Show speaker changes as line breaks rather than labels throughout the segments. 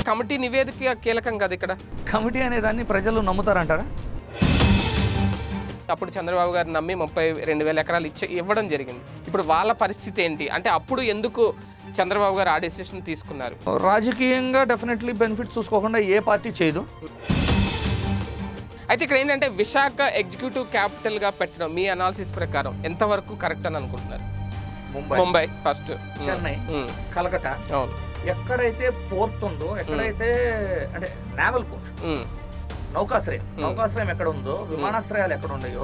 Committee నివేదిక కీలకం కదా ఇక్కడ.
కమిటీ అనే దాన్ని ప్రజలు నమ్ముతారంటారా?
అప్పుడు చంద్రబాబు గారు నమ్మి 32,000 ఎకరాలు ఇవ్వడం జరిగింది. ఇప్పుడు వాళ్ళ పరిస్థితి ఏంటి అంటే అప్పుడు ఎందుకు చంద్రబాబు గారు ఆ డెసిషన్ తీసుకున్నారు?
రాజకీయంగా డెఫినెట్లీ బెనిఫిట్స్ చూసుకోకుండా ఏ పార్టీ చేయదు.
అయితే ఇక్కడ ఏంటంటే విశాఖ ఎగ్జిక్యూటివ్ క్యాపిటల్గా పెట్టడం మీ అనాలిసిస్ ప్రకారం ఎంతవరకు కరెక్ట్ అని అనుకుంటున్నారు? ముంబై ఫస్ట్,
చెన్నై, కలకట్టా,
అవును,
ఎక్కడైతే పోర్ట్ ఉందో, ఎక్కడైతే అంటే నేవల్ పోర్ట్, నౌకాశ్రయం ఎక్కడ ఉందో, విమానాశ్రయాలు ఎక్కడ ఉన్నాయో.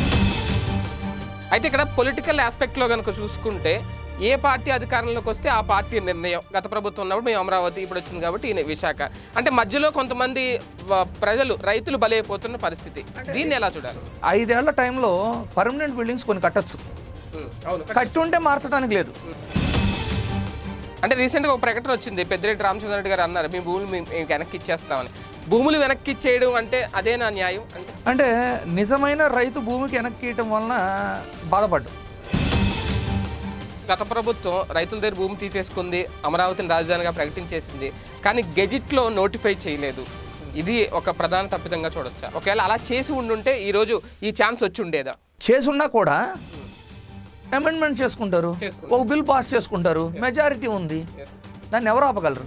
అయితే ఇక్కడ పొలిటికల్ ఆస్పెక్ట్లో కనుక చూసుకుంటే ఏ పార్టీ అధికారంలోకి వస్తే ఆ పార్టీ నిర్ణయం. గత ప్రభుత్వం ఉన్నప్పుడు మేము అమరావతి, ఇప్పుడు వచ్చింది కాబట్టి విశాఖ. అంటే మధ్యలో కొంతమంది ప్రజలు, రైతులు బలైపోతున్న పరిస్థితి. దీన్ని ఎలా చూడాలి?
5 ఏళ్ల టైంలో పర్మనెంట్ బిల్డింగ్స్ కొన్ని కట్టచ్చు, కట్టుంటే మార్చడానికి లేదు.
అంటే రీసెంట్గా ఒక ప్రకటన వచ్చింది, పెద్దిరెడ్డి రామచంద్రరెడ్డి గారు అన్నారు మీ భూములు మేము వెనక్కి ఇచ్చేస్తామని. భూములు వెనక్కి ఇచ్చేయడం అంటే అదేనా న్యాయం?
అంటే నిజమైన రైతు భూమికి వెనక్కి ఇవ్వటం వలన బాధపడ్డాం.
గత ప్రభుత్వం రైతుల దగ్గర భూమి తీసేసుకుంది, అమరావతిని రాజధానిగా ప్రకటించేసింది, కానీ గెజిట్లో నోటిఫై చేయలేదు. ఇది ఒక ప్రధాన తప్పిదంగా చూడొచ్చా? ఒకవేళ అలా చేసి ఉండుంటే ఈరోజు ఈ ఛాన్స్ వచ్చి ఉండేదా?
చేసున్నా కూడా అమెండ్మెంట్ చేసుకుంటారు, ఒక బిల్ పాస్ చేసుకుంటారు, మెజారిటీ ఉంది, దాన్ని ఎవరు ఆపగలరు?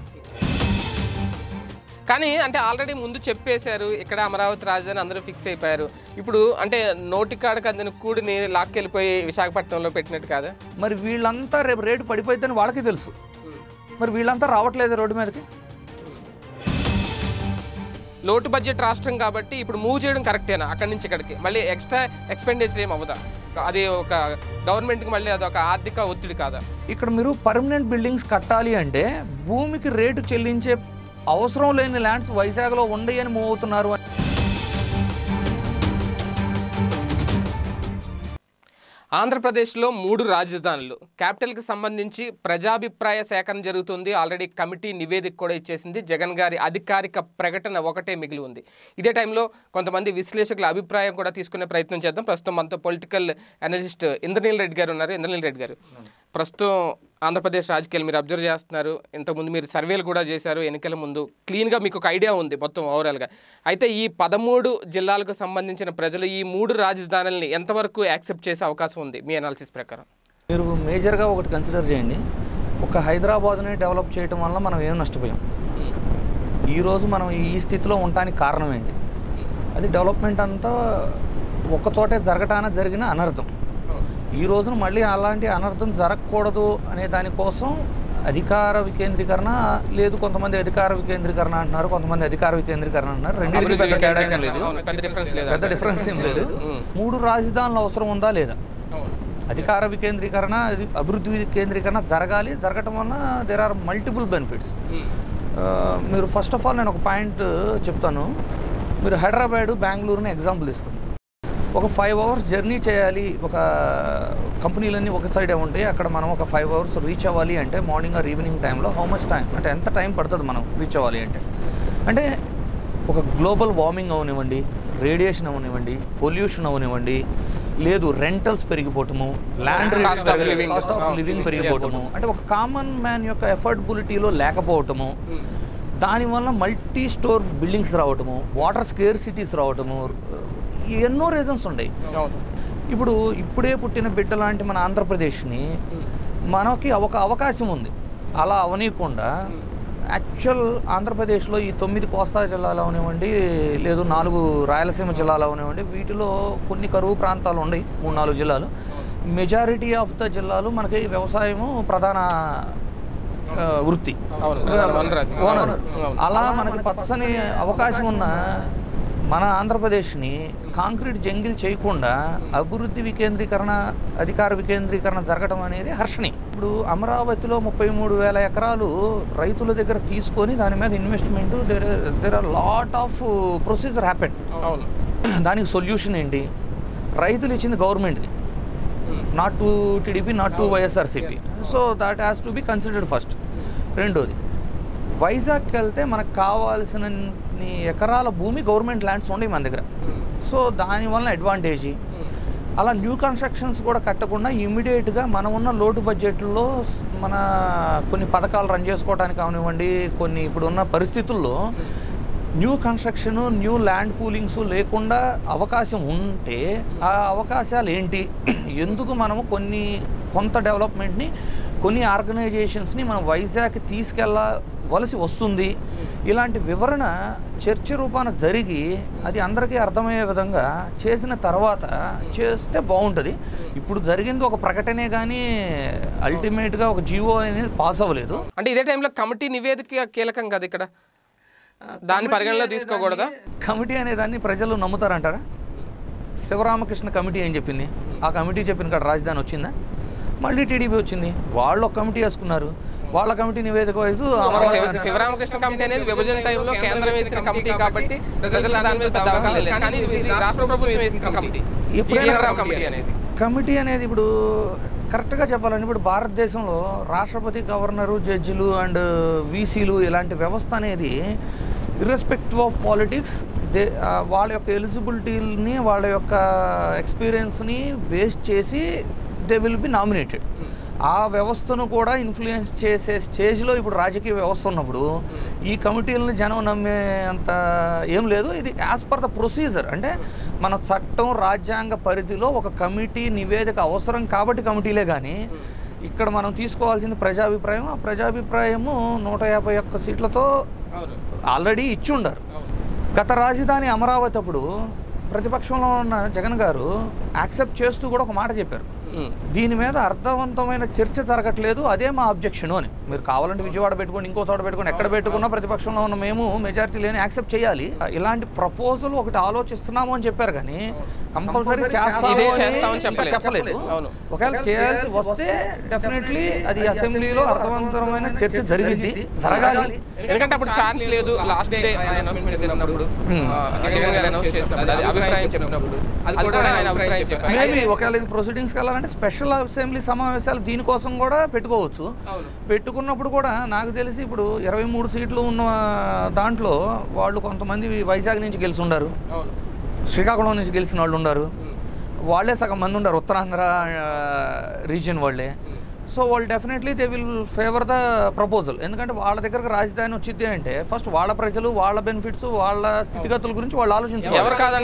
కానీ అంటే ఆల్రెడీ ముందు చెప్పేశారు ఇక్కడ అమరావతి రాజధాని, అందరూ ఫిక్స్ అయిపోయారు. ఇప్పుడు అంటే నోటికాడకు అందిన కూడిని లాక్కెళ్ళిపోయి విశాఖపట్నంలో పెట్టినట్టు కాదా?
మరి వీళ్ళంతా రేపు రేటు పడిపోతుందని వాళ్ళకి తెలుసు, మరి వీళ్ళంతా రావట్లేదు రోడ్డు మీదకి.
లోటు బడ్జెట్ రాష్ట్రం కాబట్టి ఇప్పుడు మూవ్ చేయడం కరెక్టేనా? అక్కడి నుంచి ఇక్కడికి మళ్ళీ ఎక్స్ట్రా ఎక్స్పెండిచర్ ఏం అవ్వదా? అది ఒక గవర్నమెంట్కి మళ్ళీ అదొక ఆర్థిక ఒత్తిడి కాదా?
ఇక్కడ మీరు పర్మనెంట్ బిల్డింగ్స్ కట్టాలి అంటే భూమికి రేటు చెల్లించే అవసరం లేని ల్యాండ్స్ వైజాగ్లో ఉండయని మూవ్ అవుతున్నారు.
ఆంధ్రప్రదేశ్లో 3 రాజధానులు, క్యాపిటల్కి సంబంధించి ప్రజాభిప్రాయ సేకరణ జరుగుతుంది. ఆల్రెడీ కమిటీ నివేదిక కూడా ఇచ్చేసింది. జగన్ గారి అధికారిక ప్రకటన ఒకటే మిగిలి ఉంది. ఇదే టైంలో కొంతమంది విశ్లేషకుల అభిప్రాయం కూడా తీసుకునే ప్రయత్నం చేద్దాం. ప్రస్తుతం మనతో పొలిటికల్ అనలిస్ట్ ఇంద్రనీల్ రెడ్డి గారు ఉన్నారు. ఇంద్రనీల్ రెడ్డి గారు, ప్రస్తుతం ఆంధ్రప్రదేశ్ రాజకీయాలు మీరు అబ్జర్వ్ చేస్తున్నారు. ఇంతకుముందు మీరు సర్వేలు కూడా చేశారు ఎన్నికల ముందు. క్లీన్గా మీకు ఒక ఐడియా ఉంది మొత్తం ఓవరాల్గా. అయితే ఈ 13 జిల్లాలకు సంబంధించిన ప్రజలు ఈ 3 రాజధానుల్ని ఎంతవరకు యాక్సెప్ట్ చేసే అవకాశం ఉంది మీ అనాలిసిస్ ప్రకారం?
మీరు మేజర్గా ఒకటి కన్సిడర్ చేయండి, ఒక హైదరాబాద్ని డెవలప్ చేయడం వల్ల మనం ఏం నష్టపోయాం? ఈరోజు మనం ఈ స్థితిలో ఉండడానికి కారణం ఏంటి? అది డెవలప్మెంట్ అంతా ఒక్కచోటే జరిగిన అనర్థం. ఈ రోజున మళ్ళీ అలాంటి అనర్థం జరగకూడదు అనే దానికోసం అధికార వికేంద్రీకరణ లేదు, కొంతమంది అధికార వికేంద్రీకరణ అంటున్నారు, కొంతమంది అధికార వికేంద్రీకరణ అంటున్నారు. రెండింటికి పెద్ద తేడా ఏం లేదు, పెద్ద డిఫరెన్స్ ఏం లేదు. 3 రాజధానుల అవసరం ఉందా లేదా? అధికార వికేంద్రీకరణ, అభివృద్ధి వికేంద్రీకరణ జరగటం వల్ల దేర్ ఆర్ మల్టిపుల్ బెనిఫిట్స్. మీరు ఫస్ట్ ఆఫ్ ఆల్ నేను ఒక పాయింట్ చెప్తాను. మీరు హైదరాబాద్, బెంగళూరుని ఎగ్జాంపుల్ తీసుకోండి. ఒక 5 hours జర్నీ చేయాలి, ఒక కంపెనీలన్నీ ఒక సైడే ఉంటాయి, అక్కడ మనం ఒక 5 hours రీచ్ అవ్వాలి అంటే మార్నింగ్ ఆర్ ఈవినింగ్ టైంలో హౌ మచ్ టైం, అంటే ఎంత టైం పడుతుంది మనం రీచ్ అవ్వాలి అంటే ఒక గ్లోబల్ వార్మింగ్ అవనివ్వండి, రేడియేషన్ అవనివ్వండి, పొల్యూషన్ అవనివ్వండి, లేదు రెంటల్స్ పెరిగిపోవటము, ల్యాండ్ కాస్ట్ ఆఫ్ లివింగ్ పెరిగిపోవటము, అంటే ఒక కామన్ మ్యాన్ యొక్క ఎఫర్డబిలిటీలో లేకపోవటము, దానివల్ల మల్టీ స్టోర్ బిల్డింగ్స్ రావటము, వాటర్ స్కేర్సిటీస్ రావటము, ఎన్నో రీజన్స్ ఉన్నాయి. ఇప్పుడే పుట్టిన బిడ్డ లాంటి మన ఆంధ్రప్రదేశ్ని మనకి ఒక అవకాశం ఉంది. అలా అవనీయకుండా యాక్చువల్ ఆంధ్రప్రదేశ్లో ఈ 9 కోస్తా జిల్లాలు అవనివ్వండి, లేదు 4 రాయలసీమ జిల్లాలు అవనివ్వండి, వీటిలో కొన్ని కరువు ప్రాంతాలు ఉన్నాయి, 3-4 జిల్లాలు. మెజారిటీ ఆఫ్ ద జిల్లాలు మనకి వ్యవసాయము ప్రధాన వృత్తి, ఓనర్. అలా మనకి పచ్చని అవకాశం ఉన్న మన ఆంధ్రప్రదేశ్ని కాంక్రీట్ జంగిల్ చేయకుండా అభివృద్ధి వికేంద్రీకరణ, అధికార వికేంద్రీకరణ జరగడం అనేది హర్షణీయం. ఇప్పుడు అమరావతిలో 33,000 ఎకరాలు రైతుల దగ్గర తీసుకొని దాని మీద investment, there are lot of procedure happen. దానికి సొల్యూషన్ ఏంటి? రైతులు ఇచ్చింది గవర్నమెంట్కి, not to TDP, not to YSRCP. So that has to be considered first. రెండోది, వైజాగ్కి వెళ్తే మనకు కావాల్సిన ఎకరాల భూమి గవర్నమెంట్ ల్యాండ్స్ ఉన్నాయి మన దగ్గర. సో దానివల్ల అడ్వాంటేజీ. అలా న్యూ కన్స్ట్రక్షన్స్ కూడా కట్టకుండా ఇమ్మీడియట్గా మనం ఉన్న లోటు బడ్జెట్లో మన కొన్ని పథకాలు రన్ చేసుకోవడానికి అవనివ్వండి, కొన్ని ఇప్పుడున్న పరిస్థితుల్లో new construction, new land poolings లేకుండా అవకాశం ఉంటే ఆ అవకాశాలు ఏంటి, ఎందుకు మనము కొంత డెవలప్మెంట్ని, కొన్ని ఆర్గనైజేషన్స్ని మనం వైజాగ్ తీసుకెళ్ళవలసి వస్తుంది, ఇలాంటి వివరణ చర్చ రూపాన జరిగి అది అందరికీ అర్థమయ్యే విధంగా చేసిన తర్వాత చేస్తే బాగుంటుంది. ఇప్పుడు జరిగింది ఒక ప్రకటనే కానీ అల్టిమేట్గా ఒక జీవో అనేది పాస్ అవ్వలేదు.
అంటే ఇదే టైంలో కమిటీ నివేదిక కీలకం కదా, ఇక్కడ దాన్ని పరిగణలో తీసుకోకూడదా?
కమిటీ అనేదాన్ని ప్రజలు నమ్ముతారంటారా? శివరామకృష్ణ కమిటీ ఏం చెప్పింది? ఆ కమిటీ చెప్పిన కాడ రాజధాని వచ్చిందా? మళ్ళీ టీడీపీ వచ్చింది, వాళ్ళు ఒక కమిటీ వేసుకున్నారు, వాళ్ళ కమిటీ నివేదిక వైజు
శివరామకృష్ణ కమిటీ అనేది విభజన టైంలో కేంద్రం వేసిన కమిటీ కాబట్టి ప్రజల దాని మీద పెద్ద అవగాహన లేదు. కానీ రాష్ట్ర ప్రభుత్వం వేసిన కమిటీ
కమిటీ అనేది ఇప్పుడు కరెక్ట్గా చెప్పాలంటే ఇప్పుడు భారతదేశంలో రాష్ట్రపతి, గవర్నరు, జడ్జిలు అండ్ వీసీలు ఇలాంటి వ్యవస్థ అనేది ఇర్రెస్పెక్టివ్ ఆఫ్ పాలిటిక్స్ వాళ్ళ యొక్క ఎలిజిబిలిటీని, వాళ్ళ యొక్క ఎక్స్పీరియన్స్ని బేస్ చేసి దే విల్ బి నామినేటెడ్. ఆ వ్యవస్థను కూడా ఇన్ఫ్లుయెన్స్ చేసే స్టేజ్లో ఇప్పుడు రాజకీయ వ్యవస్థ ఉన్నప్పుడు ఈ కమిటీలను జనం నమ్మే అంత ఏం లేదు. ఇది యాజ్ పర్ ద ప్రొసీజర్, అంటే మన చట్టం, రాజ్యాంగ పరిధిలో ఒక కమిటీ నివేదిక అవసరం కాబట్టి కమిటీలే. కానీ ఇక్కడ మనం తీసుకోవాల్సింది ప్రజాభిప్రాయం. ఆ ప్రజాభిప్రాయము 151 సీట్లతో ఆల్రెడీ ఇచ్చి ఉండారు. గత రాజధాని అమరావతి అప్పుడు ప్రతిపక్షంలో ఉన్న జగన్ గారు యాక్సెప్ట్ చేస్తూ కూడా ఒక మాట చెప్పారు, దీని మీద అర్థవంతమైన చర్చ జరగట్లేదు, అదే మా అబ్జెక్షను అని. మీరు కావాలంటే విజయవాడ పెట్టుకోండి, ఇంకో చోట పెట్టుకోండి, ఎక్కడ పెట్టుకున్నా ప్రతిపక్షంలో ఉన్న మేము మెజారిటీ లేని యాక్సెప్ట్ చేయాలి. ఇలాంటి ప్రపోజల్ ఒకటి ఆలోచిస్తున్నాము అని చెప్పారు, కానీ కంపల్సరీ చేస్తామని చెప్పలేదు. ఒకవేళ చేయాల్సి వస్తే డెఫినెట్లీ అది అసెంబ్లీలో అర్థవంతమైన చర్చ జరగాలి.
ఎందుకంటే అప్పుడు ఛాన్స్ లేదు. లాస్ట్ డే
మేబీ ఒకవేళ ఇది ప్రొసీడింగ్స్కి వెళ్ళాలంటే స్పెషల్ అసెంబ్లీ సమావేశాలు దీనికోసం కూడా పెట్టుకోవచ్చు. పెట్టుకున్నప్పుడు కూడా నాకు తెలిసి ఇప్పుడు 23 సీట్లు ఉన్న దాంట్లో వాళ్ళు కొంతమంది వైజాగ్ నుంచి గెలిచి ఉండారు, శ్రీకాకుళం నుంచి గెలిచిన వాళ్ళు ఉన్నారు, వాళ్ళే సగం మంది ఉన్నారు ఉత్తరాంధ్ర రీజియన్ వాళ్ళే. సో వాళ్ళు definitely they will favour the proposal. ఎందుకంటే వాళ్ళ దగ్గరకు రాజధాని వచ్చింది అంటే ఫస్ట్ వాళ్ళ ప్రజలు, వాళ్ళ బెనిఫిట్స్, వాళ్ళ స్థితిగతుల గురించి వాళ్ళు ఆలోచించారు.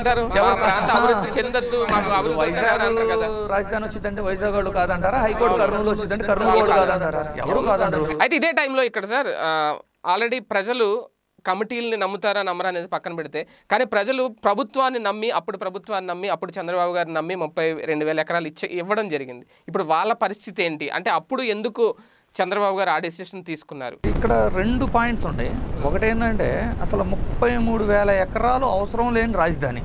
వైజాగ్ రాజధాని వచ్చిందంటే వైజాగ్ వాళ్ళు కాదంటారా? హైకోర్టు కర్నూలు వచ్చిందంటే కర్నూలు వాళ్ళు కాదంటారా? ఎవరు కాదంటారు.
అయితే ఇదే టైంలో ఇక్కడ సార్ ఆల్రెడీ ప్రజలు కమిటీలని నమ్ముతారా నమ్మరా అనేది పక్కన పెడితే, కానీ ప్రజలు ప్రభుత్వాన్ని నమ్మి అప్పుడు చంద్రబాబు గారిని నమ్మి 32,000 ఎకరాలు ఇవ్వడం జరిగింది. ఇప్పుడు వాళ్ళ పరిస్థితి ఏంటి? అంటే అప్పుడు ఎందుకు చంద్రబాబు గారు ఆ డెసిషన్ తీసుకున్నారు?
ఇక్కడ 2 పాయింట్స్ ఉంటాయి. ఒకటి ఏంటంటే అసలు 33,000 ఎకరాలు అవసరం లేని రాజధాని.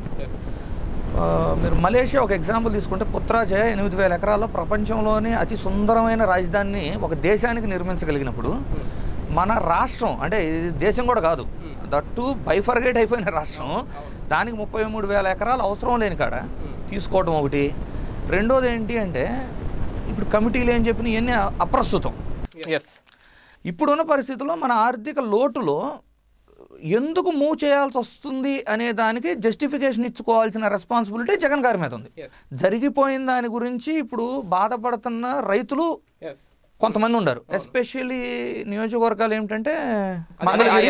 మీరు మలేషియా ఒక ఎగ్జాంపుల్ తీసుకుంటే పుత్రాజయ 8,000 ఎకరాల్లో ప్రపంచంలోనే అతి సుందరమైన రాజధానిని ఒక దేశానికి నిర్మించగలిగినప్పుడు మన రాష్ట్రం, అంటే ఇది దేశం కూడా కాదు, దట్టు బైఫర్గేట్ అయిపోయిన రాష్ట్రం, దానికి 33,000 ఎకరాలు అవసరం లేని కాడ తీసుకోవడం ఒకటి. రెండోది ఏంటి అంటే ఇప్పుడు కమిటీలు ఏం చెప్పిన ఇవన్నీ అప్రస్తుతం. ఇప్పుడున్న పరిస్థితుల్లో మన ఆర్థిక లోటులో ఎందుకు మూవ్ చేయాల్సి వస్తుంది అనే దానికి జస్టిఫికేషన్ ఇచ్చుకోవాల్సిన రెస్పాన్సిబిలిటీ జగన్ గారి మీద ఉంది. జరిగిపోయిన దాని గురించి ఇప్పుడు బాధపడుతున్న రైతులు కొంతమంది ఉన్నారు. ఎస్పెషల్లీ నియోజకవర్గాలు ఏమిటంటే మంగళగిరి,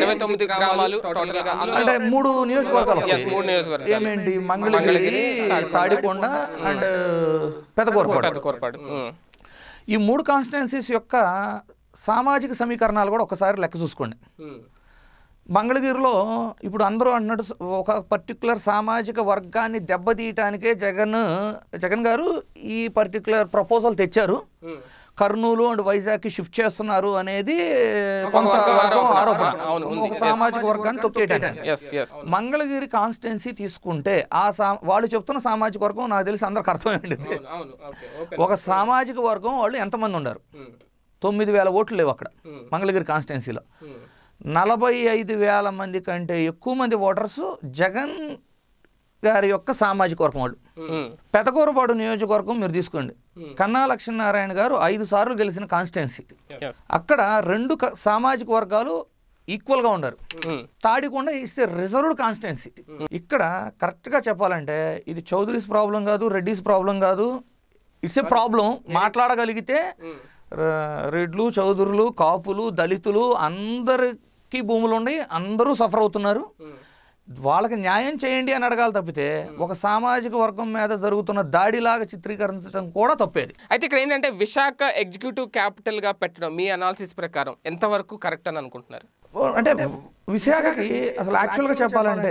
అంటే 3 నియోజకవర్గాలు వస్తాయి. ఏమేంటి? మంగళగిరి, తాడికొండ అండ్ పెదకూరపాడు. ఈ 3 కాన్స్టిట్యున్సీస్ యొక్క సామాజిక సమీకరణాలు కూడా ఒకసారి లెక్క చూసుకోండి. మంగళగిరిలో ఇప్పుడు అందరూ అంటున్నట్టు ఒక పర్టికులర్ సామాజిక వర్గాన్ని దెబ్బతీయటానికే జగన్ గారు ఈ పర్టికులర్ ప్రపోజల్ తెచ్చారు. కర్నూలు అండ్ వైజాగ్కి షిఫ్ట్ చేస్తున్నారు అనేది కొంత వర్గం ఆరోపణ, ఒక సామాజిక వర్గాన్ని తొక్కేయడానికి. మంగళగిరి కాన్స్టిట్యున్సీ తీసుకుంటే వాళ్ళు చెప్తున్న సామాజిక వర్గం నాకు తెలిసి అందరికి అర్థమైంది. ఒక సామాజిక వర్గం వాళ్ళు ఎంతమంది ఉన్నారు? 9,000 ఓట్లు లేవు అక్కడ మంగళగిరి కాన్స్టిట్యున్సీలో. 45,000 మంది కంటే ఎక్కువ మంది ఓటర్స్ జగన్ గారి యొక్క సామాజిక వర్గం వాళ్ళు. పెదకూరపాడు నియోజకవర్గం మీరు తీసుకోండి, కన్నా లక్ష్మీనారాయణ గారు 5 సార్లు గెలిచిన కాన్స్టిట్యున్సీ. అక్కడ 2 సామాజిక వర్గాలు ఈక్వల్గా ఉన్నారు. Tadikonda is a reserved constituency. ఇక్కడ కరెక్ట్గా చెప్పాలంటే ఇది చౌదరీస్ ప్రాబ్లం కాదు, రెడ్డిస్ ప్రాబ్లం కాదు, ఇట్స్ ఏ ప్రాబ్లం. మాట్లాడగలిగితే రెడ్లు, చౌదరులు, కాపులు, దళితులు అందరికీ భూములు ఉన్నాయి, అందరూ సఫర్ అవుతున్నారు. వాళ్ళకి న్యాయం చేయండి అని అడగాలి తప్పితే ఒక సామాజిక వర్గం మీద జరుగుతున్న దాడిలాగా చిత్రీకరించడం కూడా తప్పేది.
అయితే ఇక్కడ ఏంటంటే విశాఖ ఎగ్జిక్యూటివ్ క్యాపిటల్గా పెట్టడం మీ అనాలిసిస్ ప్రకారం ఎంతవరకు కరెక్ట్ అని అనుకుంటున్నారు?
అంటే విశాఖకి అసలు యాక్చువల్గా చెప్పాలంటే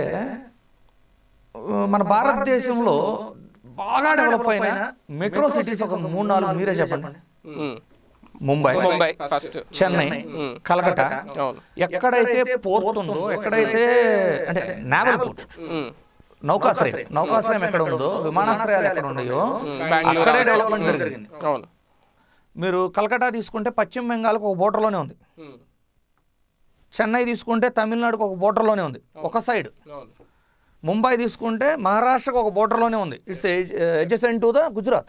మన భారతదేశంలో బాగా డెవలప్ అయిన మెట్రో సిటీస్ ఒక 3-4 మీరే చెప్పండి. ముంబై, చెన్నై, కలకట్టా, ఎక్కడైతే పోర్ట్ ఉందో, ఎక్కడైతే అంటే నేవల్ పోర్ట్, నౌకాశ్రయం ఎక్కడ ఉందో, విమానాశ్రయాలు ఎక్కడ ఉన్నాయో అక్కడే డెవలప్మెంట్ జరిగింది. మీరు కలకట్టా తీసుకుంటే పశ్చిమ బెంగాల్కి ఒక బోర్డర్లోనే ఉంది, చెన్నై తీసుకుంటే తమిళనాడుకు ఒక బోర్డర్లోనే ఉంది ఒక సైడ్, ముంబై తీసుకుంటే మహారాష్ట్రకు ఒక బోర్డర్లోనే ఉంది, it's adjacent to the Gujarat.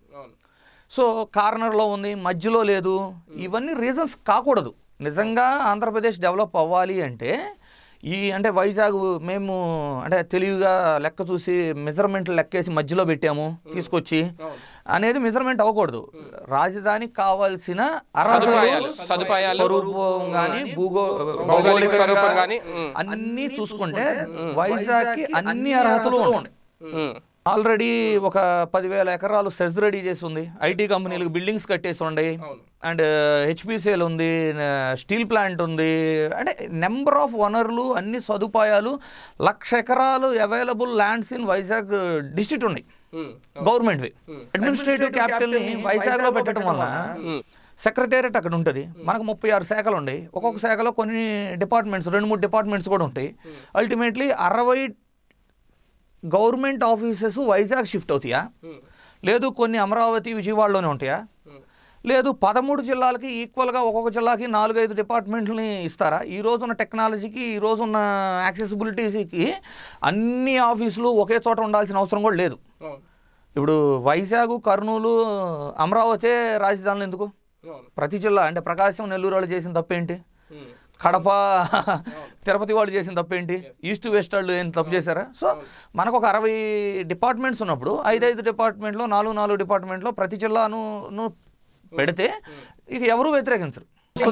So కార్నర్లో ఉంది, మధ్యలో లేదు. ఇవన్నీ రీజన్స్ కాకూడదు. నిజంగా ఆంధ్రప్రదేశ్ డెవలప్ అవ్వాలి అంటే అంటే వైజాగ్ మేము అంటే తెలివిగా లెక్క చూసి మెజర్మెంట్లు లెక్కేసి మధ్యలో పెట్టాము తీసుకొచ్చి అనేది మెజర్మెంట్ అవ్వకూడదు. రాజధానికి కావాల్సిన అర్హతలు, స్వరూపం కానీ భౌగోళిక అన్నీ చూసుకుంటే వైజాగ్కి అన్ని అర్హతలు ఉన్నాయి. ఆల్రెడీ ఒక 10,000 ఎకరాలు సెజ్ రెడీ చేసి ఉంది, ఐటీ కంపెనీలకు బిల్డింగ్స్ కట్టేసి ఉన్నాయి, అండ్ హెచ్పిసిఎల్ ఉంది, స్టీల్ ప్లాంట్ ఉంది. అంటే నెంబర్ ఆఫ్ వనరులు, అన్ని సదుపాయాలు, 1,00,000 ఎకరాలు available lands in Vizag district ఉన్నాయి గవర్నమెంట్వి. అడ్మినిస్ట్రేటివ్ క్యాపిటల్ని వైజాగ్లో పెట్టడం వలన సెక్రటేరియట్ అక్కడ ఉంటుంది. మనకు 36 శాఖలు ఉన్నాయి, ఒక్కొక్క శాఖలో కొన్ని డిపార్ట్మెంట్స్, 2-3 డిపార్ట్మెంట్స్ కూడా ఉంటాయి. Ultimately 60 government offices Vizag shift అవుతాయా, లేదు కొన్ని అమరావతి, విజయవాడలోనే ఉంటాయా, లేదు 13 జిల్లాలకి ఈక్వల్గా ఒక్కొక్క జిల్లాకి 4-5 డిపార్ట్మెంట్లని ఇస్తారా? ఈ రోజున్న టెక్నాలజీకి, ఈ రోజున్న యాక్సెసిబిలిటీకి అన్ని ఆఫీసులు ఒకే చోట ఉండాల్సిన అవసరం కూడా లేదు. ఇప్పుడు వైజాగ్, కర్నూలు, అమరావతి రాజధానులు ఎందుకు? ప్రతి జిల్లా అంటే ప్రకాశం, నెల్లూరు వాళ్ళు చేసిన తప్పేంటి? కడప, తిరుపతి వాళ్ళు చేసిన తప్పేంటి? ఈస్ట్ వెస్ట్ వాళ్ళు ఏం తప్పు చేశారా? సో మనకు ఒక 60 డిపార్ట్మెంట్స్ ఉన్నప్పుడు 5-5 డిపార్ట్మెంట్లో, 4-4 డిపార్ట్మెంట్లో ప్రతి జిల్లాను పెడితే ఇక ఎవరు వ్యతిరేకించరు.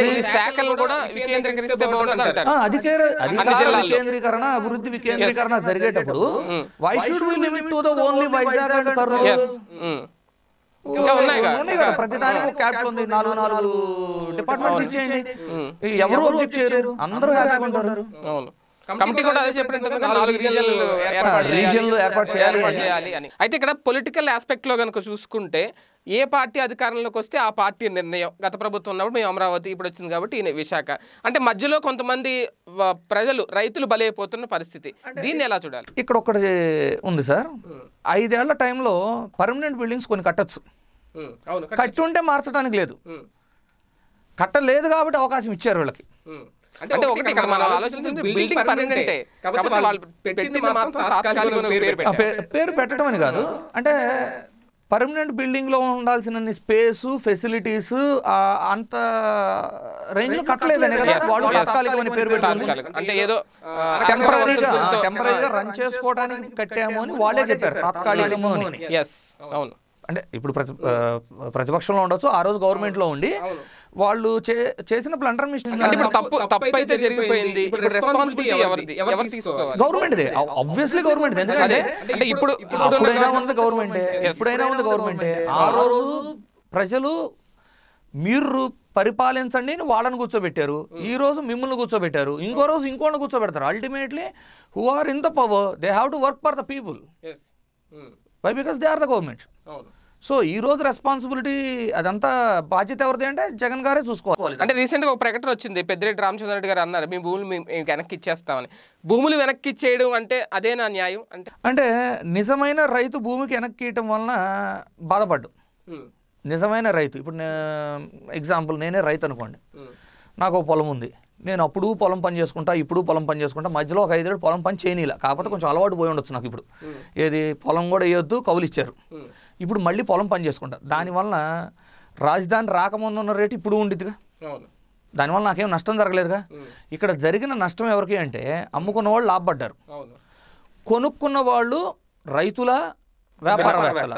అధికార వికేంద్రీకరణ, అభివృద్ధి వికేంద్రీకరణ జరిగేటప్పుడు why should we limit to the only Vizag and Kurnool? ఉన్నాయి కదా, ప్రతి దానికి ఒక క్యాపిటల్ ఉంది, 4 డిపార్ట్మెంట్స్ ఇచ్చేయండి, ఎవరు అబ్జెక్ట్ చేయరు, అందరూ హ్యాపీగా ఉంటారు.
కమిటీ కూడా అదే చెప్పినట్టు 4 రీజియన్లు ఏర్పాటు చేయాలి అని. అయితే ఇక్కడ పొలిటికల్ ఆస్పెక్ట్ లో కనుక చూసుకుంటే ఏ పార్టీ అధికారంలోకి వస్తే ఆ పార్టీ నిర్ణయం. గత ప్రభుత్వం ఉన్నప్పుడు మేము అమరావతి, ఇప్పుడు వచ్చింది కాబట్టి విశాఖ. అంటే మధ్యలో కొంతమంది ప్రజలు, రైతులు బలైపోతున్న పరిస్థితి, దీన్ని ఎలా చూడాలి?
ఇక్కడ ఒకటి ఉంది సార్, 5 ఏళ్ల టైంలో పర్మనెంట్ బిల్డింగ్స్ కొన్ని కట్టచ్చు, కట్టి ఉంటే మార్చడానికి లేదు, కట్టలేదు కాబట్టి అవకాశం ఇచ్చారు వీళ్ళకి.
అంటే ఒకటి ఇక్కడ మనం ఆలోచించింది బిల్డింగ్ పర్మనెంటే, కాకపోతే వాళ్ళు పెట్టింది మాత్రం తాత్కాలిక
పేరు పెట్టడం అని కాదు. అంటే పర్మనెంట్ బిల్డింగ్లో ఉండాల్సిన స్పేసు, ఫెసిలిటీస్ అంత రేంజ్లో కట్టలేదని కదా వాళ్ళు తాత్కాలికమని పేరు పెట్టుకుంది.
అంటే ఏదో
టెంపరీగా రన్ చేసుకోవడానికి కట్టాము అని వాళ్ళే చెప్పారు, తాత్కాలికము అని.
అవును.
అంటే ఇప్పుడు ప్రతిపక్షంలో ఉండొచ్చు, ఆ రోజు గవర్నమెంట్లో ఉండి వాళ్ళు చేసిన ప్లంటర్ మిషన్ గవర్నమెంట్దే, ఆబ్వియస్లీ గవర్నమెంట్. ఎందుకంటే ఎప్పుడైనా ఉంది గవర్నమెంటే. ఆ రోజు ప్రజలు మీరు పరిపాలించండి అని వాళ్ళని కూర్చోబెట్టారు, ఈ రోజు మిమ్మల్ని కూర్చోబెట్టారు, ఇంకో రోజు ఇంకోళ్ళని కూర్చోబెడతారు. Ultimately who are in the power they have to work for the people. Why? Because they are the government. So ఈ రోజు రెస్పాన్సిబిలిటీ అదంతా బాధ్యత ఎవరిది అంటే జగన్ గారే చూసుకోవాలి.
అంటే రీసెంట్గా ఒక ప్రకటన వచ్చింది, పెద్దిరెడ్డి రామచంద్రరెడ్డి గారు అన్నారు మీ భూములు మేము వెనక్కి ఇచ్చేస్తామని. భూములు వెనక్కి ఇచ్చేయడం అంటే అదేనా న్యాయం?
అంటే నిజమైన రైతు భూమికి వెనక్కి ఇవ్వటం వలన బాధపడ్డు. నిజమైన రైతు, ఇప్పుడు ఎగ్జాంపుల్ నేనే రైతు అనుకోండి, నాకు ఒక పొలం ఉంది, నేను అప్పుడు పొలం పని చేసుకుంటా, ఇప్పుడు పొలం పని చేసుకుంటా, మధ్యలో ఒక 5 ఏళ్ళు పొలం పని చేయనీలా, కాకపోతే కొంచెం అలవాటు పోయి ఉండొచ్చు నాకు. ఇప్పుడు ఏది పొలం కూడా వేయొద్దు, కౌలు ఇచ్చారు, ఇప్పుడు మళ్ళీ పొలం పని చేసుకుంటా. దానివల్ల రాజధాని రాకముందు ఉన్న రేటు ఇప్పుడు ఉండిద్దిగా, దానివల్ల నాకేం నష్టం జరగలేదుగా. ఇక్కడ జరిగిన నష్టం ఎవరికి అంటే అమ్ముకున్న వాళ్ళు లాభపడ్డారు, కొనుక్కున్న వాళ్ళు రైతుల వ్యాపారవేత్తల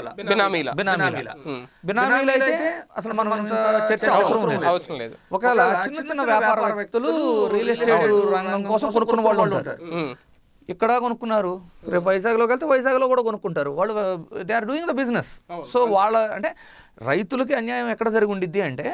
బినామీలు అయితే అసలు మనం ఇంత చర్చ అవసరం లేదు. ఒకవేళ చిన్న చిన్న వ్యాపారవేత్తలు రియల్ ఎస్టేట్ రంగం కోసం కొనుక్కున్న వాళ్ళు ఉంటారు, ఇక్కడ కొనుక్కున్నారు, రేపు వైజాగ్లోకి వెళ్తే వైజాగ్లో కూడా కొనుక్కుంటారు వాళ్ళు, they are doing the business. So వాళ్ళ అంటే రైతులకి అన్యాయం ఎక్కడ జరిగి ఉండిద్ది అంటే,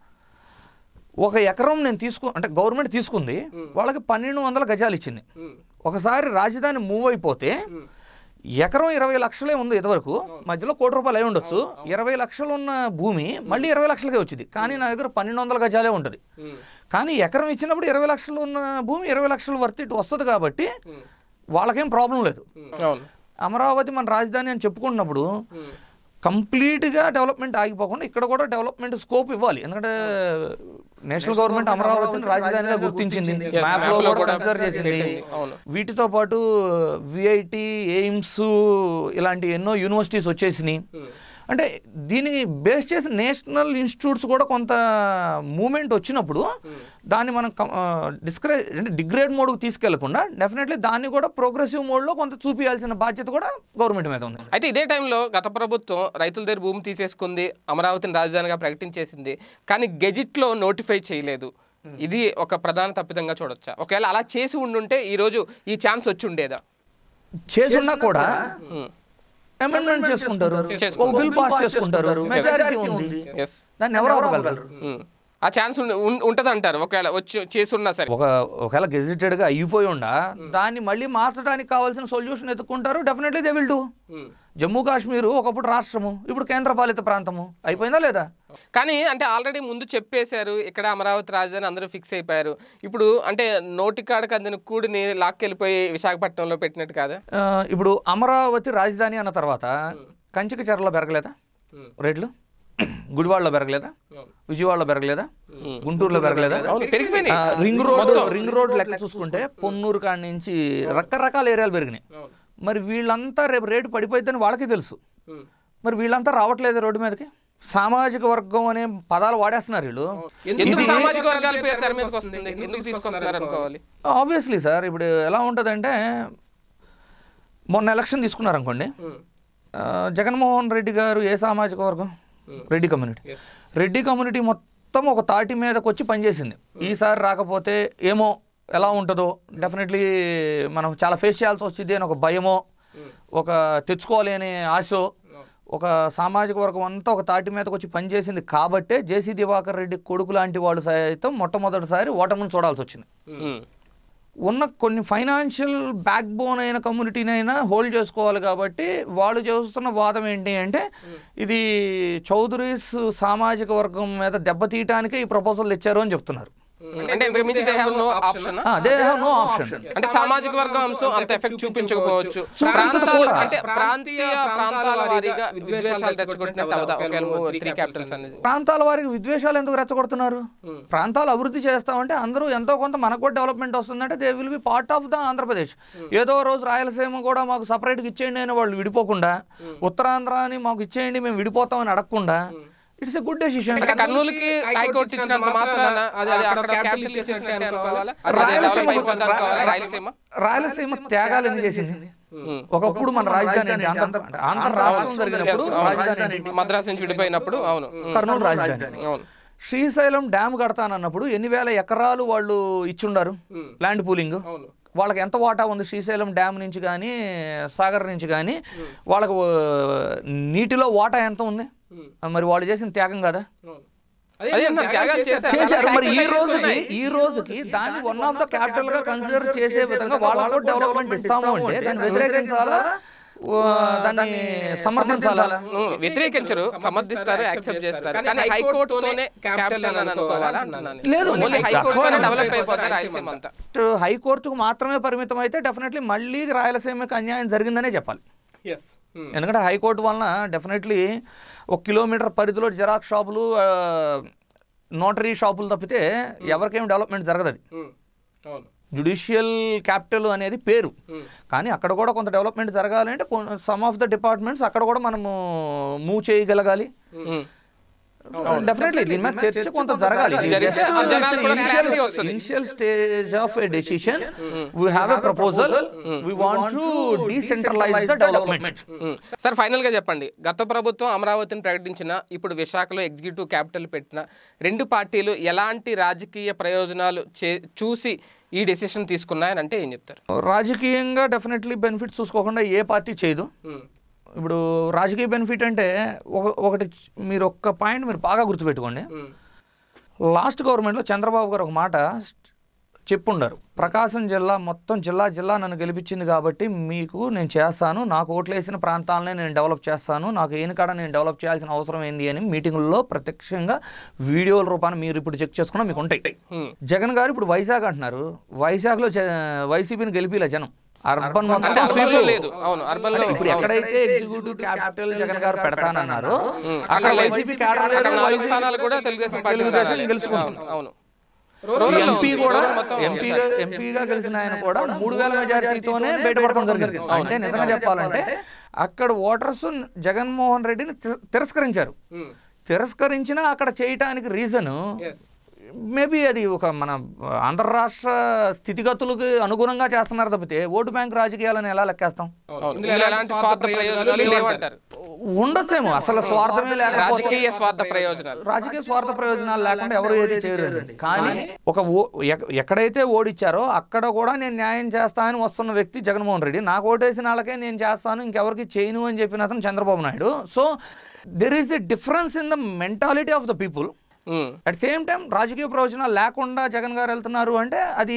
ఒక ఎకరం నేను అంటే గవర్నమెంట్ తీసుకుంది, వాళ్ళకి 1200 గజాలు ఇచ్చింది. ఒకసారి రాజధాని మూవ్ అయిపోతే ఎకరం 20 లక్షలే ఉంది ఇదివరకు, మధ్యలో 1 కోటి రూపాయలు అయి ఉండొచ్చు, 20 లక్షలు ఉన్న భూమి మళ్ళీ 20 లక్షలకే వచ్చింది, కానీ నా దగ్గర 1200 గజాలే ఉంటుంది. కానీ ఎకరం ఇచ్చినప్పుడు 20 లక్షలు ఉన్న భూమి 20 లక్షలు వర్త్ ఇటు వస్తుంది కాబట్టి వాళ్ళకేం ప్రాబ్లం లేదు. అమరావతి మన రాజధాని అని చెప్పుకుంటున్నప్పుడు కంప్లీట్గా డెవలప్మెంట్ ఆగిపోకుండా ఇక్కడ కూడా డెవలప్మెంట్ స్కోప్ ఇవ్వాలి. ఎందుకంటే నేషనల్ గవర్నమెంట్ అమరావతిని రాజధానిగా గుర్తించింది, మ్యాప్లో కూడా కన్సిడర్ చేసింది. వీటితో పాటు విఐటి, ఎయిమ్స్ ఇలాంటి ఎన్నో యూనివర్సిటీస్ వచ్చేసినాయి. అంటే దీన్ని బేస్ చేసి నేషనల్ ఇన్స్టిట్యూట్స్ కూడా కొంత మూమెంట్ వచ్చినప్పుడు దాన్ని మనం డిగ్రేడ్ మోడ్కు తీసుకెళ్లకుండా డెఫినెట్లీ దాన్ని కూడా ప్రోగ్రెసివ్ మోడ్లో కొంత చూపించాల్సిన బాధ్యత కూడా గవర్నమెంట్ మీద ఉంది.
అయితే ఇదే టైంలో గత ప్రభుత్వం రైతుల దగ్గర భూమి తీసేసుకుంది, అమరావతిని రాజధానిగా ప్రకటించేసింది, కానీ గెజిట్లో నోటిఫై చేయలేదు. ఇది ఒక ప్రధాన తప్పిదంగా చూడొచ్చా? ఒకవేళ అలా చేసి ఉండుంటే ఈరోజు ఈ ఛాన్స్ వచ్చి ఉండేదా?
చేసున్నా కూడా అమెండ్మెంట్ చేసుకుంటారు, ఒక బిల్ పాస్ చేసుకుంటారు, మెజారిటీ ఉంది, దాన్ని ఎవరు ఆపగలరు?
ఆ ఛాన్స్ ఉంటది అంటారు ఒకవేళ వచ్చి చేసున్నా సరే.
ఒకవేళ గెజిటెడ్ గా అయిపోయి ఉండా దాన్ని మళ్ళీ మార్చడానికి కావాల్సిన సొల్యూషన్ ఎత్తుకుంటారు, definitely they will do. Jammu Kashmir ఒకప్పుడు రాష్ట్రము, ఇప్పుడు కేంద్రపాలిత ప్రాంతము అయిపోయిందా లేదా?
కానీ అంటే ఆల్రెడీ ముందు చెప్పేశారు ఇక్కడ అమరావతి రాజధాని అందరూ ఫిక్స్ అయిపోయారు. ఇప్పుడు అంటే నోటికాడకు అందిన కూడిని లాక్కెళ్ళిపోయి విశాఖపట్నంలో పెట్టినట్టు కాదా?
ఇప్పుడు అమరావతి రాజధాని అన్న తర్వాత కంచిక చెరలో పెరగలేదా రేట్లు? గుడివాడలో పెరగలేదా? విజయవాడలో పెరగలేదా? గుంటూరులో పెరగలేదా? రింగ్ రోడ్ లెక్క చూసుకుంటే పొన్నూరు కాడి నుంచి రకరకాల ఏరియాలు పెరిగినాయి. మరి వీళ్ళంతా రేపు రేటు పడిపోయిద్దని వాళ్ళకి తెలుసు, మరి వీళ్ళంతా రావట్లేదు రోడ్డు మీదకి. సామాజిక వర్గం అనే పదాలు వాడేస్తున్నారు వీళ్ళు. ఆబ్వియస్లీ సార్, ఇప్పుడు ఎలా ఉంటుందంటే మొన్న ఎలక్షన్ తీసుకున్నారు అనుకోండి, జగన్మోహన్ రెడ్డి గారు ఏ సామాజిక వర్గం? రెడ్డి కమ్యూనిటీ. రెడ్డి కమ్యూనిటీ మొత్తం ఒక తాటి మీదకి వచ్చి పనిచేసింది. ఈసారి రాకపోతే ఏమో ఎలా ఉంటుందో, డెఫినెట్లీ మనం చాలా ఫేస్ చేయాల్సి వచ్చింది అని ఒక భయమో, ఒక తెచ్చుకోవాలి అనే ఆశో, ఒక సామాజిక వర్గం అంతా ఒక తాటి మీదకి వచ్చి పనిచేసింది కాబట్టే జేసీ దివాకర్ రెడ్డి కొడుకు లాంటి వాళ్ళు సైతం మొట్టమొదటిసారి ఓటమిని చూడాల్సి వచ్చింది. ఉన్న కొన్ని ఫైనాన్షియల్ బ్యాక్ బోన్ అయిన కమ్యూనిటీనైనా హోల్డ్ చేసుకోవాలి కాబట్టి వాళ్ళు చేస్తున్న వాదం ఏంటి అంటే, ఇది చౌదరీస్ సామాజిక వర్గం మీద దెబ్బతీయటానికే ఈ ప్రపోజల్ ఇచ్చారు అని చెప్తున్నారు.
అంటే సామాజిక వర్గం అంశం అంత ఎఫెక్ట్ చూపించకపోవచ్చు,
ప్రాంతాల వారికి విద్వేషాలు ఎందుకు రెచ్చగొడుతున్నారు? ప్రాంతాలు అభివృద్ధి చేస్తామంటే అందరూ ఎంతో కొంత మనకు కూడా డెవలప్మెంట్ వస్తుందంటే they will be part of the Andhra Pradesh. ఏదో రోజు రాయలసీమ కూడా మాకు సపరేట్గా ఇచ్చేయండి అని వాళ్ళు విడిపోకుండా, ఉత్తరాంధ్ర అని మాకు ఇచ్చేయండి మేము విడిపోతామని అడగకుండా, ఇట్స్ ఎ గుడ్ డెసిషన్.
కర్నూలుకి హైకోర్టు ఇచ్చినంత మాత్రాన
రాయలసీమ త్యాగాలు ఎన్ని చేసింది? ఒకప్పుడు మన రాజధాని ఆంధ్ర రాష్ట్రం జరిగినప్పుడు రాజధాని
మద్రాసు నుంచి విడిపోయినప్పుడు అవును
కర్నూలు రాజధాని. శ్రీశైలం డ్యామ్ కడతానన్నప్పుడు ఎన్ని వేల ఎకరాలు వాళ్ళు ఇచ్చుండారు ల్యాండ్ పూలింగ్. వాళ్ళకి ఎంత వాటా ఉంది శ్రీశైలం డ్యామ్ నుంచి కానీ సాగర్ నుంచి కానీ? వాళ్ళకు నీటిలో వాటా ఎంత ఉంది? మరి వాళ్ళు చేసిన త్యాగం కదా చేశారు. మరి ఈ రోజుకి దాన్ని వన్ ఆఫ్ ద క్యాపిటల్ గా కన్సిడర్ చేసే విధంగా వాళ్ళకు డెవలప్మెంట్ ఇస్తాము అంటే దాన్ని వ్యతిరేకించాలా, దాన్ని సమర్థించాలా?
వ్యతిరేకించరు, సమర్థిస్తారు, యాక్సెప్ట్ చేస్తారు. కానీ హైకోర్టుతోనే క్యాపిటల్ అని అనుకోవాలా?
లేదు,
డెవలప్ అయిపోతారు రాయలసీమ అంతా.
హైకోర్టుకు మాత్రమే పరిమితం అయితే డెఫినెట్లీ మళ్ళీ రాయలసీమకి అన్యాయం జరిగిందనే చెప్పాలి. ఎందుకంటే హైకోర్టు వలన డెఫినెట్లీ 1 కిలోమీటర్ పరిధిలో జిరాక్స్ షాపులు, నోటరీ షాపులు తప్పితే ఎవరికేం డెవలప్మెంట్ జరగదు. అది జ్యుడిషియల్ క్యాపిటల్ అనేది పేరు, కానీ అక్కడ కూడా కొంత డెవలప్మెంట్ జరగాలంటే సమ్ ఆఫ్ ద డిపార్ట్మెంట్స్ అక్కడ కూడా మనము మూవ్ చేయగలగాలి. డెఫినెట్లీ దీని మీద చర్చ కొంత జరగాలి. Initial stage of a decision, we have a proposal, we want to decentralise the development.
Sir final గా చెప్పండి, గత ప్రభుత్వం అమరావతిని ప్రకటించిన, ఇప్పుడు విశాఖలో ఎగ్జిక్యూటివ్ క్యాపిటల్ పెట్టిన రెండు పార్టీలు ఎలాంటి రాజకీయ ప్రయోజనాలు చూసి ఈ డెసిషన్ తీసుకున్నాయని అంటే ఏం చెప్తారు?
రాజకీయంగా డెఫినెట్లీ బెనిఫిట్ చూసుకోకుండా ఏ పార్టీ చేయదు. ఇప్పుడు రాజకీయ బెనిఫిట్ అంటే ఒకటి మీరు ఒక్క పాయింట్ మీరు బాగా గుర్తుపెట్టుకోండి. లాస్ట్ గవర్నమెంట్లో చంద్రబాబు గారు ఒక మాట చెప్పుండారు, ప్రకాశం జిల్లా మొత్తం జిల్లా నన్ను గెలిపించింది కాబట్టి మీకు నేను చేస్తాను, నాకు ఓట్లేసిన ప్రాంతాలనే నేను డెవలప్ చేస్తాను, నాకు ఏనికాడ నేను డెవలప్ చేయాల్సిన అవసరం ఏంది అని మీటింగుల్లో ప్రత్యక్షంగా వీడియోల రూపాన్ని మీరు ఇప్పుడు చెక్ చేసుకున్నా మీకు ఉంటాయి. జగన్ గారు ఇప్పుడు వైజాగ్ అంటున్నారు, వైజాగ్లో వైసీపీని గెలిపిలే జనం, అర్బన్ ఇప్పుడు ఎక్కడైతే ఎగ్జిక్యూటివ్ క్యాపిటల్ జగన్ గారు పెడతానన్నారో అక్కడ వైసీపీ తెలుగుదేశం గెలుచుకుంటున్నారు. ఎంపీగా గెలిచిన ఆయన కూడా 3000 మెజారిటీతోనే బయటపడటం జరిగింది. అంటే నిజంగా చెప్పాలంటే అక్కడ ఓటర్స్ జగన్మోహన్ రెడ్డిని తిరస్కరించిన అక్కడ చేయటానికి రీజన్ మేబీ అది ఒక మన ఆంధ్ర రాష్ట్ర స్థితిగతులకు అనుగుణంగా చేస్తున్నారు తప్పితే ఓటు బ్యాంక్ రాజకీయాలను ఎలా లెక్కేస్తాం? ఉండొచ్చేమో, అసలు స్వార్థమే లేకపోతే రాజకీయ స్వార్థ ప్రయోజనాలు లేకుండా ఎవరు ఏది చేయరు. కానీ ఎక్కడైతే ఓడిచ్చారో అక్కడ కూడా నేను న్యాయం చేస్తానని వస్తున్న వ్యక్తి జగన్మోహన్ రెడ్డి, నాకు ఓటేసిన వాళ్ళకే నేను చేస్తాను ఇంకెవరికి చేయను అని చెప్పిన అతను Chandrababu Naidu. So there is a difference in the mentality of the people. At same time రాజకీయ ప్రయోజనాలు లేకుండా జగన్ గారు వెళ్తున్నారు అంటే అది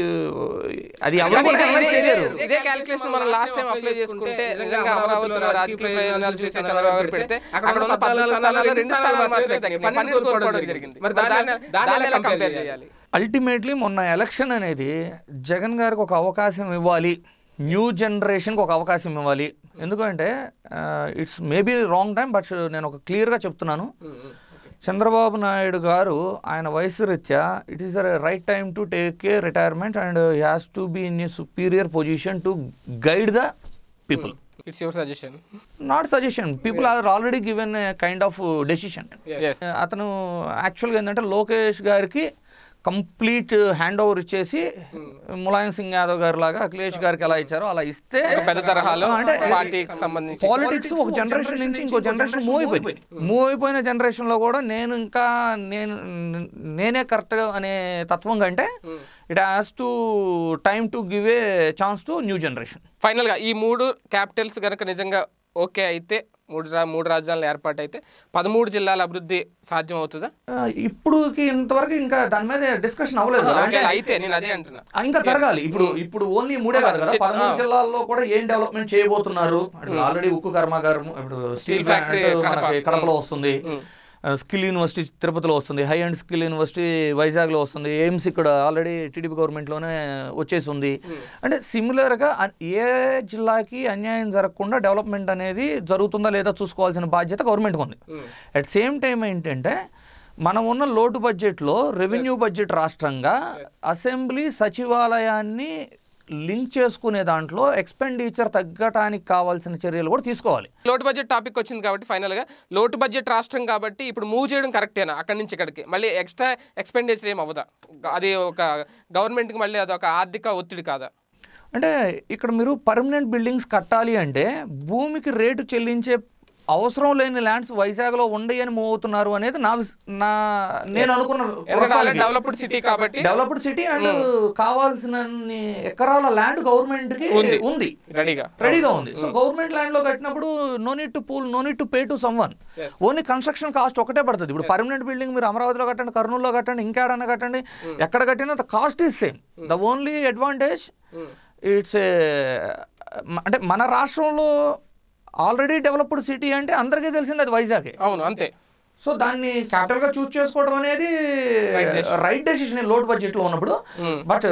ఇదే క్యాలిక్యులేషన్ మనం లాస్ట్ టైం అప్లై చేసుకుంటే నిజంగా అమరావతిలో రాజకీయ ప్రయోజనాలు చూసే చంద్రబాబు గారు పెడితే అక్కడ ఉన్న 14 స్థానాల్లో 2 స్థానాలు మాత్రమే తగ్గాయి. 12 కోల్పోవడం జరిగింది. మరి దాన్ని ఎలా కంపేర్ చేయాలి?
అల్టిమేట్లీ మొన్న ఎలక్షన్ అనేది జగన్ గారికి ఒక అవకాశం ఇవ్వాలి, న్యూ జనరేషన్కి ఒక అవకాశం ఇవ్వాలి. ఎందుకంటే it's maybe wrong time, but నేను ఒక క్లియర్గా చెప్తున్నాను, చంద్రబాబు నాయుడు గారు ఆయన వయసు రీత్యా it is the right time to take a retirement and he has to be in a superior position to guide the people.
It's your suggestion.
Not suggestion. People are already given a kind of decision.
Yes.
అతను యాక్చువల్గా ఏంటంటే లోకేష్ గారికి complete hand over ఇచ్చేసి ములాయం సింగ్ యాదవ్ గారు లాగా అఖిలేష్ గారికి ఎలా ఇచ్చారో అలా ఇస్తే
పెద్ద తరహాలో పార్టీకి సంబంధించి
పాలిటిక్స్ ఒక జనరేషన్ నుంచి ఇంకో జనరేషన్ మూవ్ అయిపోయిన జనరేషన్లో కూడా నేనే కరెక్ట్ అనే తత్వం కంటే it has to time to give a chance to new generation.
ఫైనల్గా ఈ 3 క్యాపిటల్స్ కనుక నిజంగా ఓకే అయితే, మూడు రాజధానులు ఏర్పాటు అయితే 13 జిల్లాల అభివృద్ధి సాధ్యం అవుతుందా?
ఇప్పుడుకి ఇంతవరకు ఇంకా దాని మీద డిస్కషన్ అవ్వలేదు.
అయితే నేను అదే అంటున్నా,
ఇంకా జరగాలి. ఇప్పుడు ఓన్లీ 3 కాదు కదా, 13 జిల్లాల్లో కూడా ఏం డెవలప్మెంట్ చేయబోతున్నారు. ఆల్రెడీ ఉక్కు కర్మాగారం, ఇప్పుడు స్టీల్ ఫ్యాక్టరీ మనకి కడపలో వస్తుంది, స్కిల్ యూనివర్సిటీ తిరుపతిలో వస్తుంది, హై అండ్ స్కిల్ యూనివర్సిటీ వైజాగ్లో వస్తుంది, ఎయిమ్స్ ఇక్కడ ఆల్రెడీ టీడీపీ గవర్నమెంట్లోనే వచ్చేసి ఉంది. అంటే సిమిలర్గా ఏ జిల్లాకి అన్యాయం జరగకుండా డెవలప్మెంట్ అనేది జరుగుతుందా లేదా చూసుకోవాల్సిన బాధ్యత గవర్నమెంట్కి ఉంది. అట్ సేమ్ టైం ఏంటంటే మనం ఉన్న లోటు బడ్జెట్లో రెవెన్యూ బడ్జెట్ రాష్ట్రంగా అసెంబ్లీ సచివాలయాన్ని లింక్ చేసుకునే దాంట్లో ఎక్స్పెండిచర్ తగ్గటానికి కావాల్సిన చర్యలు కూడా తీసుకోవాలి.
లోటు బడ్జెట్ టాపిక్ వచ్చింది కాబట్టి ఫైనల్గా లోటు బడ్జెట్ రాష్ట్రం కాబట్టి ఇప్పుడు మూవ్ చేయడం కరెక్టేనా? అక్కడి నుంచి ఇక్కడికి మళ్ళీ ఎక్స్ట్రా ఎక్స్పెండిచర్ ఏం అవ్వదా? అది ఒక గవర్నమెంట్కి మళ్ళీ అదొక ఆర్థిక ఒత్తిడి కాదా?
అంటే ఇక్కడ మీరు పర్మనెంట్ బిల్డింగ్స్ కట్టాలి అంటే భూమికి రేటు చెల్లించే అవసరం లేని ల్యాండ్స్ వైజాగ్లో ఉండయి అని మూవ్ అవుతున్నారు అనేది నేను అనుకున్న
డెవలప్డ్ సిటీ కాబట్టి
డెవలప్డ్ సిటీ అండ్ కావాల్సిన ఎకరాల ల్యాండ్ గవర్నమెంట్ కి ఉంది, రెడీగా ఉంది. సో గవర్నమెంట్ ల్యాండ్ లో కట్టినప్పుడు no need to pay to someone, only construction cost ఒకటే పడుతుంది. ఇప్పుడు పర్మనెంట్ బిల్డింగ్ మీరు అమరావతిలో కట్టండి, కర్నూలులో కట్టండి, ఇంకేడన్నా కట్టండి, ఎక్కడ కట్టినా the cost is same. The only advantage it's అంటే మన రాష్ట్రంలో ఆల్రెడీ డెవలప్డ్ సిటీ అంటే అందరికీ తెలిసింది అది వైజాగ్.
అవును, అంతే.
సో దాన్ని క్యాపిటల్గా చూస్ చేసుకోవడం అనేది రైట్ డెసిషన్ లోడ్ బడ్జెట్లో ఉన్నప్పుడు. బట్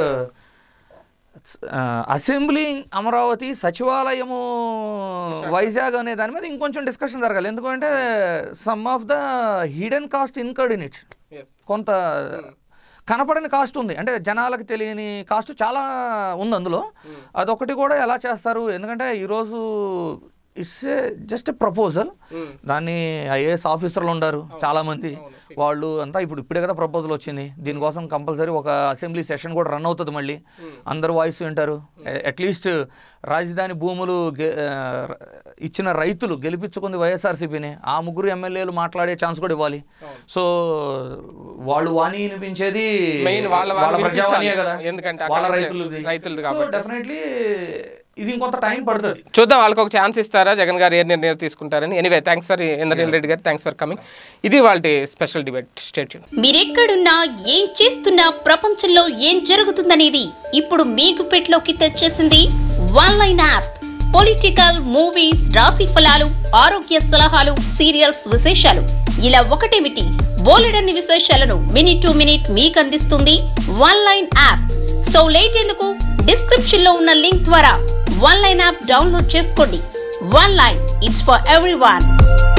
అసెంబ్లీ అమరావతి, సచివాలయము వైజాగ్ అనే దాని మీద ఇంకొంచెం డిస్కషన్ జరగాలి. ఎందుకంటే some of the hidden cost incurred in it, కొంత కనపడని కాస్ట్ ఉంది, అంటే జనాలకు తెలియని కాస్ట్ చాలా ఉంది అందులో. అదొకటి కూడా ఎలా చేస్తారు? ఎందుకంటే ఈరోజు ఇట్స్ జస్ట్ ప్రపోజల్. దాన్ని ఐఏఎస్ ఆఫీసర్లు ఉన్నారు చాలామంది, వాళ్ళు అంతా ఇప్పుడే కదా ప్రపోజల్ వచ్చింది. దీనికోసం కంపల్సరీ ఒక అసెంబ్లీ సెషన్ కూడా రన్ అవుతుంది, మళ్ళీ అందరు వాయిస్ వింటారు. అట్లీస్ట్ రాజధాని భూములు ఇచ్చిన రైతులు గెలిపించుకుంది వైఎస్ఆర్సీపీని, ఆ ముగ్గురు ఎమ్మెల్యేలు మాట్లాడే ఛాన్స్ కూడా ఇవ్వాలి. సో వాళ్ళు వాణి వినిపించేది వాళ్ళ ప్రజావాణియే కదా, వాళ్ళ రైతులది. సో డెఫినెట్లీ ఇది ఇంకొంత టైం పడుతుంది,
చూద్దాం వాళ్ళకి ఒక ఛాన్స్ ఇస్తారా, జగన్ గారు ఏ నిర్ణయం తీసుకుంటారని. Anyway thanks for Indraneel Reddy garu, thanks for coming. ఇది వాళ్ళ స్పెషల్ డిబేట్. Stay tune.
మీరెక్కడున్నా ఏం చేస్తున్నా ప్రపంచంలో ఏం జరుగుతుందనేది ఇప్పుడు మీకు పెట్లోకి తెచ్చేసింది ఆన్లైన్ యాప్. పొలిటికల్, మూవీస్, రాశి ఫలాలు, ఆరోగ్య సలహాలు, సీరియల్స్ విశేషాలు, ఇలా ఒకటేమిటి బోలెడన్ని విశేషాలను మినిట్ టు మినిట్ మీకు అందిస్తుంది ఆన్లైన్ యాప్. సో లేట్ ఎందుకు, డిస్క్రిప్షన్ లో ఉన్న లింక్ ద్వారా ఆన్లైన్ యాప్ డౌన్లోడ్ చేసుకోండి. Online, it's for everyone.